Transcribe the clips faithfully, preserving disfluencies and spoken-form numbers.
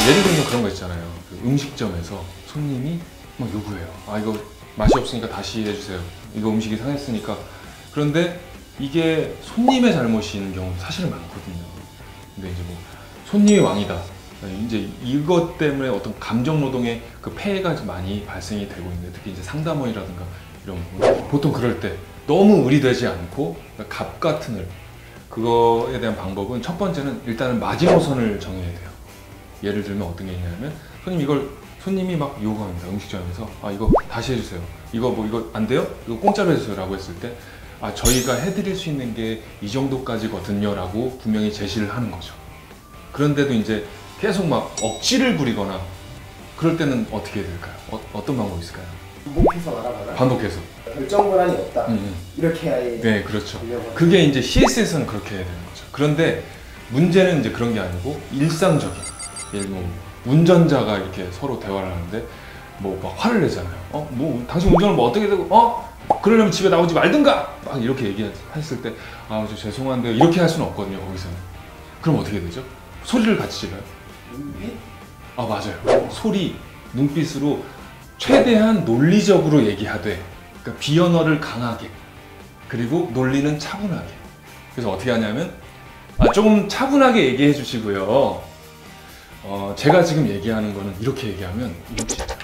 예를 들면 그런 거 있잖아요. 그 음식점에서 손님이 막 요구해요. 아 이거 맛이 없으니까 다시 해주세요. 이거 음식이 상했으니까. 그런데 이게 손님의 잘못인 경우도 사실은 많거든요. 근데 이제 뭐 손님이 왕이다. 이제 이것 때문에 어떤 감정 노동의 그 폐해가 많이 발생이 되고 있는데, 특히 이제 상담원이라든가 이런 부분, 보통 그럴 때 너무 의리되지 않고 갑 같은 을, 그거에 대한 방법은 첫 번째는 일단은 마지노선을 정해야 돼요. 예를 들면 어떤 게 있냐면, 손님 이걸 손님이 막 요구합니다. 음식점에서 아 이거 다시 해주세요. 이거 뭐 이거 안 돼요? 이거 공짜로 해주세요 라고 했을 때, 아 저희가 해드릴 수 있는 게 이 정도까지거든요 라고 분명히 제시를 하는 거죠. 그런데도 이제 계속 막 억지를 부리거나 그럴 때는 어떻게 해야 될까요? 어, 어떤 방법이 있을까요? 반복해서 말하거나 반복해서 결정 권한이 없다. 음, 음. 이렇게 아예. 네, 그렇죠. 그게 이제 씨에스에스는 그렇게 해야 되는 거죠. 그런데 문제는 이제 그런 게 아니고 일상적인, 예를 들면 운전자가 이렇게 서로 대화를 하는데 뭐 막 화를 내잖아요. 어, 뭐 당신 운전을 뭐 어떻게 되고 어? 그러려면 집에 나오지 말든가! 막 이렇게 얘기했을 때, 아, 저 죄송한데 이렇게 할 수는 없거든요, 거기서는. 그럼 어떻게 되죠? 소리를 같이 질러요. 눈빛? 아, 맞아요. 소리, 눈빛으로 최대한 논리적으로 얘기하되, 그러니까 비언어를 강하게, 그리고 논리는 차분하게. 그래서 어떻게 하냐면, 아, 조금 차분하게 얘기해 주시고요. 어, 제가 지금 얘기하는 거는 이렇게 얘기하면 이건 진짜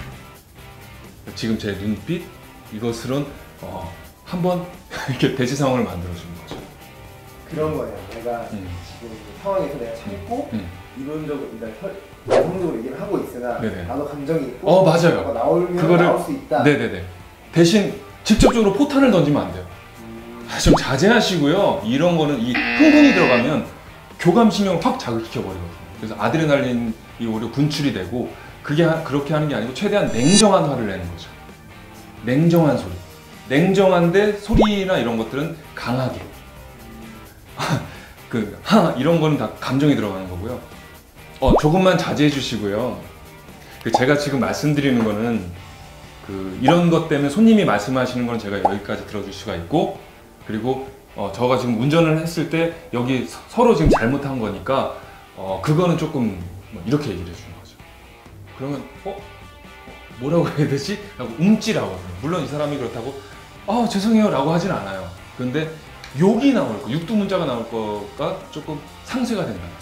지금 제 눈빛, 이것으론 어, 한번 이렇게 대치 상황을 만들어 주는 거죠. 그런 거예요. 내가 음. 지금 상황에서 내가 참고 음. 이론적으로, 그러니까 이론적으로 얘기를 하고 있으나 네네. 나도 감정이 있고 어, 맞아요. 뭐가 나오면 그거를, 나올 수 있다. 네네네. 대신 직접적으로 포탄을 던지면 안 돼요. 음. 아, 좀 자제하시고요. 이런 거는 이 흥분이 들어가면 교감신경을 확 자극시켜 버리거든요. 그래서 아드레날린이 오히려 분출이 되고, 그게 하, 그렇게 하는 게 아니고 최대한 냉정한 화를 내는 거죠. 냉정한 소리. 냉정한데 소리나 이런 것들은 강하게. 그, 하, 이런 거는 다 감정이 들어가는 거고요. 어, 조금만 자제해 주시고요. 그 제가 지금 말씀드리는 거는 그 이런 것 때문에 손님이 말씀하시는 건 제가 여기까지 들어줄 수가 있고, 그리고 어, 저가 지금 운전을 했을 때 여기 서, 서로 지금 잘못한 거니까 어, 그거는 조금 뭐 이렇게 얘기를 해주는 거죠. 그러면 어? 뭐라고 해야 되지? 라고 움찔하거든요. 물론 이 사람이 그렇다고 아 죄송해요 라고 하진 않아요. 근데 욕이 나올 거, 육두문자가 나올 거가 조금 상쇄가 된다.